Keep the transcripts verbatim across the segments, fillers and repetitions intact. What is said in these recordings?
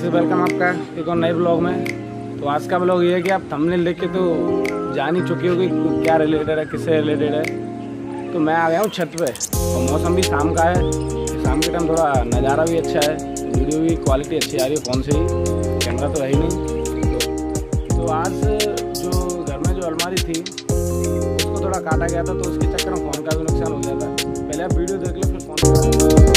से वेलकम आपका एक और नए ब्लॉग में। तो आज का ब्लॉग ये है कि आप थंबनेल देख के तो जान ही चुकी होगी क्या रिलेटेड है, किससे रिलेटेड है। तो मैं आ गया हूँ छत पे और मौसम भी शाम का है। शाम के टाइम थोड़ा नज़ारा भी अच्छा है, वीडियो भी क्वालिटी अच्छी आ रही है फ़ोन से ही, कैमरा तो है ही नहीं। तो, तो आज जो घर में जो अलमारी थी उसको थोड़ा काटा गया था, तो उसके चक्कर में फ़ोन का भी नुकसान हो गया था। पहले आप वीडियो देख लो फिर फ़ोन।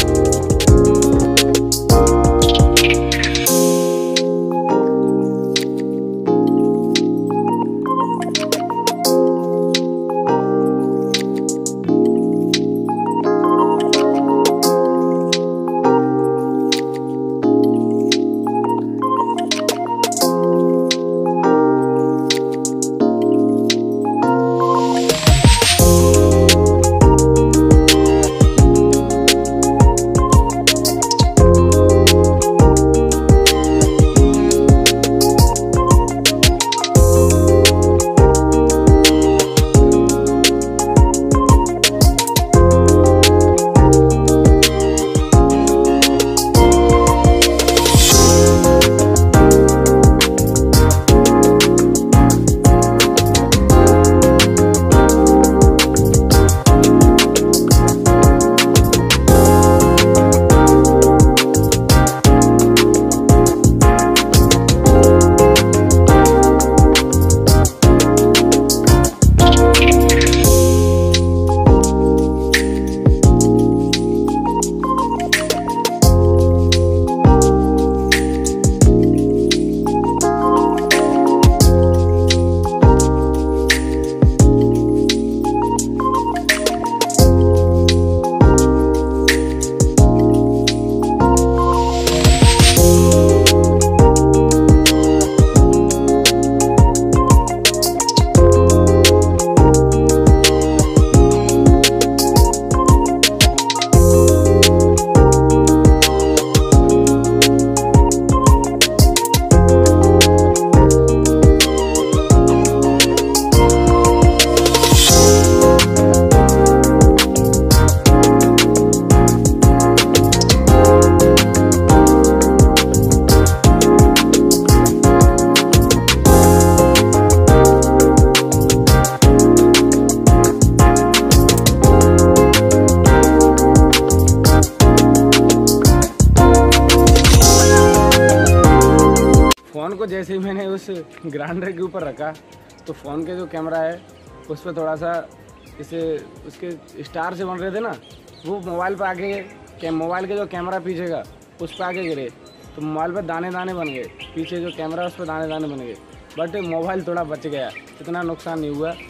फ़ोन को जैसे ही मैंने उस ग्राइंडर के ऊपर रखा तो फ़ोन के जो कैमरा है उस पर थोड़ा सा इसे उसके स्टार से बन रहे थे ना, वो मोबाइल पर आके क्या मोबाइल के जो कैमरा पीछे का उस पर आके गिरे, तो मोबाइल पर दाने दाने बन गए। पीछे जो कैमरा उस पर दाने दाने बन गए, बट मोबाइल थोड़ा बच गया, इतना नुकसान नहीं हुआ।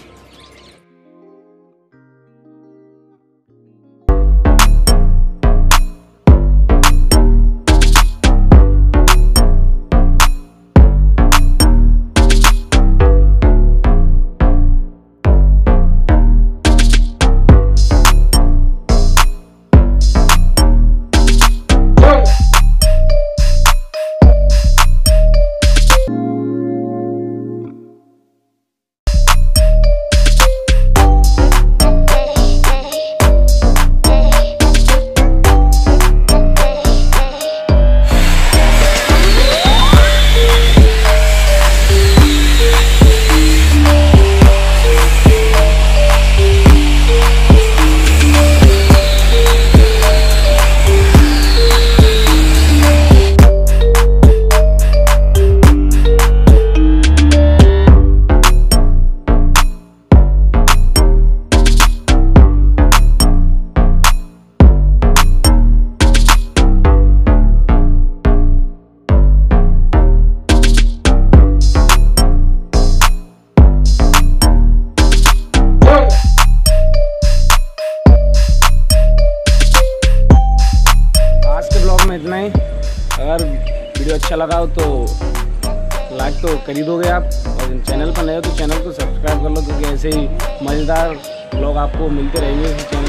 इतना ही। अगर वीडियो अच्छा लगा हो तो लाइक तो कर ही दोगे आप, और चैनल पर नए हो तो चैनल को सब्सक्राइब कर लो, क्योंकि ऐसे ही मज़ेदार ब्लॉग आपको मिलते रहेंगे इस चैनल